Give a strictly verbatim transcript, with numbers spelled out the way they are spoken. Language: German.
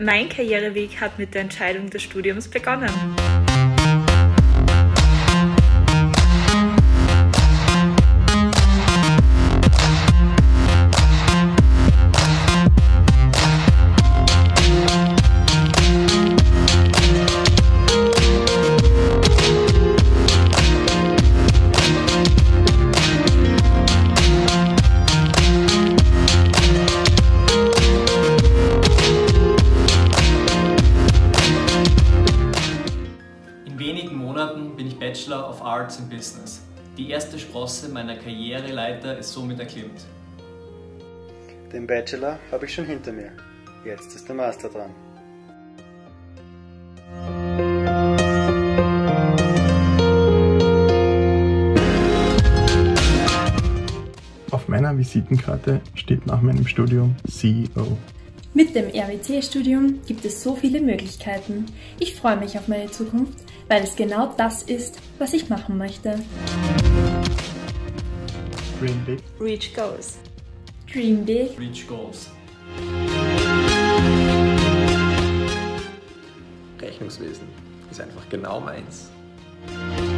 Mein Karriereweg hat mit der Entscheidung des Studiums begonnen. In wenigen Monaten bin ich Bachelor of Arts in Business. Die erste Sprosse meiner Karriereleiter ist somit erklimmt. Den Bachelor habe ich schon hinter mir. Jetzt ist der Master dran. Auf meiner Visitenkarte steht nach meinem Studium C E O. Mit dem R W C-Studium gibt es so viele Möglichkeiten. Ich freue mich auf meine Zukunft, weil es genau das ist, was ich machen möchte. Dream big. Reach goals. Dream big. Reach goals. Rechnungswesen ist einfach genau meins.